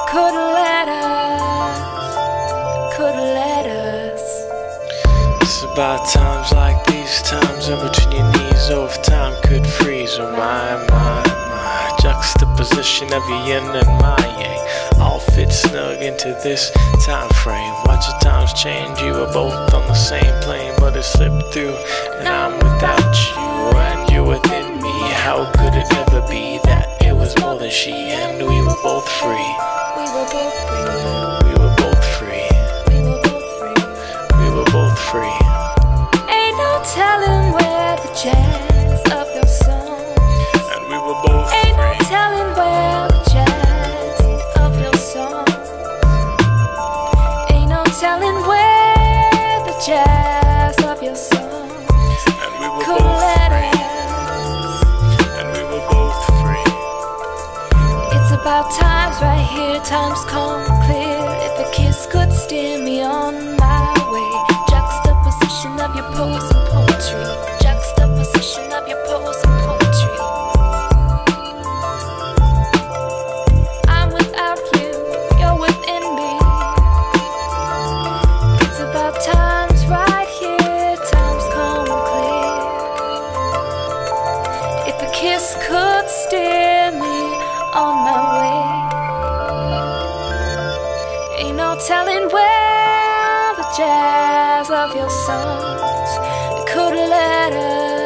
could let us, could let us. It's about times like these, times in between your knees. Oh, if time could freeze. Oh my juxtaposition of your yin and my yang all fit snug into this time frame. Watch the times change. You were both on the same plane, but it slipped through, and I'm without you and you're within me. How could it ever be that it was more than she, and we were both free? We were both free. We were both free. We were both free. We were both free. Ain't no telling where the jazz of your song. And we were both Ain't no free. telling where the jazz of your song. Ain't no telling where the jazz of your song And we were could both let free. us. And we were both free. It's about times right here, times come clear. If a kiss could steer me on my way. Juxtaposition of your pose and poetry. Juxtaposition of your pose and poetry. I'm without you, you're within me. It's about times right here, times come clear. If a kiss could steer me on my way, ain't no telling where the jazz of your songs could let us.